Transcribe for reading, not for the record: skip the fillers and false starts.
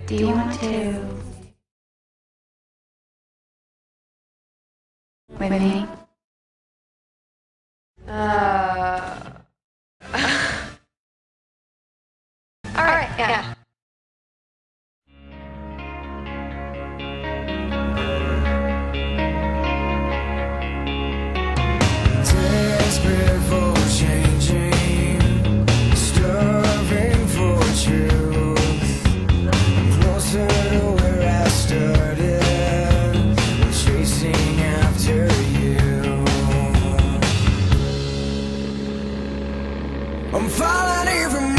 Do you want to with me? All right, yeah. Desperate for changing, starving for truth, closer to where I started, chasing after you. I'm falling here from